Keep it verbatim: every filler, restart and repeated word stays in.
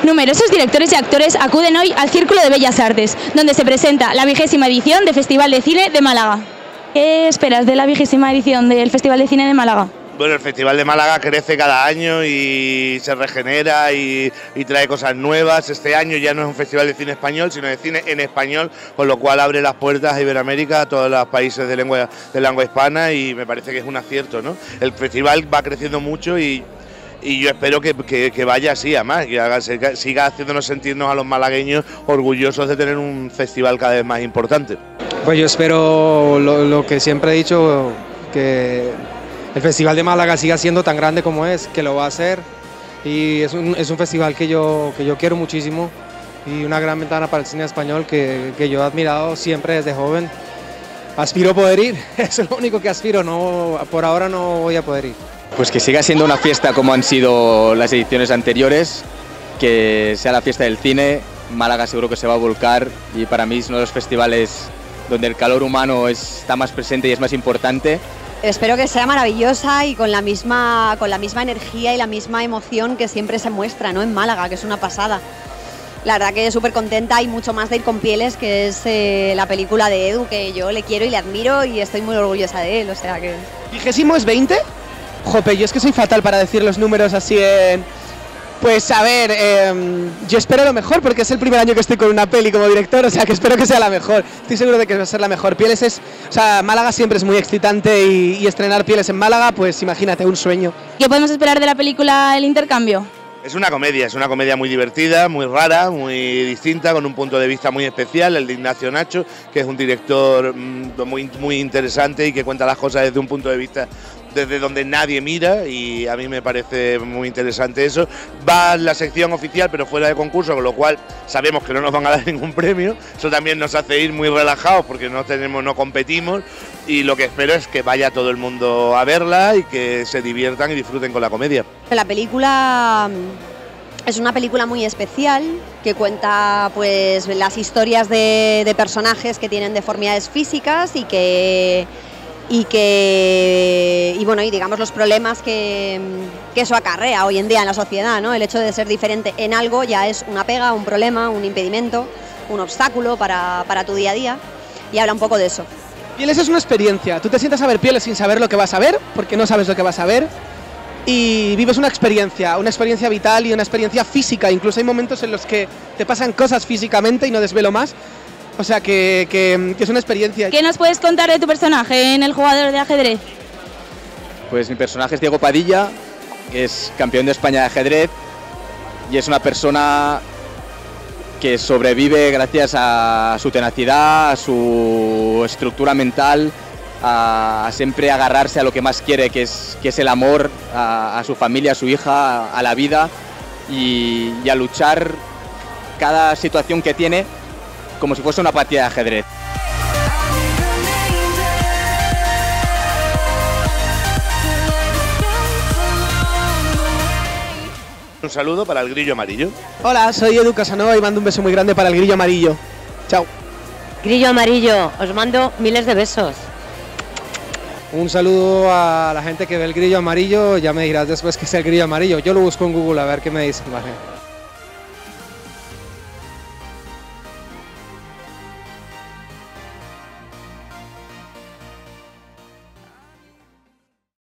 Numerosos directores y actores acuden hoy al Círculo de Bellas Artes, donde se presenta la vigésima edición del Festival de Cine de Málaga. ¿Qué esperas de la vigésima edición del Festival de Cine de Málaga? Bueno, el Festival de Málaga crece cada año y se regenera y, y trae cosas nuevas. Este año ya no es un festival de cine español, sino de cine en español, con lo cual abre las puertas a Iberoamérica, a todos los países de lengua, de lengua hispana, y me parece que es un acierto, ¿no? El festival va creciendo mucho y, y yo espero que, que, que vaya así, además, que haga, siga haciéndonos sentirnos a los malagueños orgullosos de tener un festival cada vez más importante. Pues yo espero lo, lo que siempre he dicho, que el Festival de Málaga siga siendo tan grande como es, que lo va a hacer, y es un, es un festival que yo, que yo quiero muchísimo y una gran ventana para el cine español que, que yo he admirado siempre desde joven. Aspiro poder ir, eso es lo único que aspiro, no, por ahora no voy a poder ir. Pues que siga siendo una fiesta como han sido las ediciones anteriores, que sea la fiesta del cine. Málaga seguro que se va a volcar y para mí es uno de los festivales donde el calor humano está más presente y es más importante. Espero que sea maravillosa y con la misma, con la misma energía y la misma emoción que siempre se muestra, ¿no?, en Málaga, que es una pasada. La verdad que súper contenta y mucho más de ir con Pieles, que es eh, la película de Edu, que yo le quiero y le admiro y estoy muy orgullosa de él, o sea que... ¿Vigésimo es veinte? Jope, yo es que soy fatal para decir los números así en... Pues a ver, eh, yo espero lo mejor porque es el primer año que estoy con una peli como director, o sea que espero que sea la mejor. Estoy seguro de que va a ser la mejor. Pieles es, o sea, Málaga siempre es muy excitante y, y estrenar Pieles en Málaga, pues imagínate, un sueño. ¿Qué podemos esperar de la película El Intercambio? Es una comedia, es una comedia muy divertida, muy rara, muy distinta, con un punto de vista muy especial, el de Ignacio Nacho, que es un director muy, muy interesante y que cuenta las cosas desde un punto de vista desde donde nadie mira, y a mí me parece muy interesante eso. Va la sección oficial pero fuera de concurso, con lo cual sabemos que no nos van a dar ningún premio. Eso también nos hace ir muy relajados porque no tenemos, no competimos, y lo que espero es que vaya todo el mundo a verla y que se diviertan y disfruten con la comedia. La película es una película muy especial que cuenta pues las historias de, de personajes que tienen deformidades físicas y que y que y bueno y digamos los problemas que, que eso acarrea hoy en día en la sociedad, ¿no? El hecho de ser diferente en algo ya es una pega, un problema, un impedimento, un obstáculo para, para tu día a día, y habla un poco de eso. Pieles es una experiencia, tú te sientas a ver Pieles sin saber lo que vas a ver, porque no sabes lo que vas a ver, y vives una experiencia, una experiencia vital y una experiencia física. Incluso hay momentos en los que te pasan cosas físicamente y no desvelo más. O sea que, que, que es una experiencia. ¿Qué nos puedes contar de tu personaje en El Jugador de Ajedrez? Pues mi personaje es Diego Padilla, que es campeón de España de ajedrez y es una persona que sobrevive gracias a su tenacidad, a su estructura mental, a, a siempre agarrarse a lo que más quiere, que es, que es el amor, a, a su familia, a su hija, a, a la vida, y, y a luchar cada situación que tiene como si fuese una partida de ajedrez. Un saludo para el Grillo Amarillo. Hola, soy Edu Casanova y mando un beso muy grande para el Grillo Amarillo. Chao. Grillo Amarillo, os mando miles de besos. Un saludo a la gente que ve el Grillo Amarillo, ya me dirás después qué es el Grillo Amarillo. Yo lo busco en Google a ver qué me dicen, vale.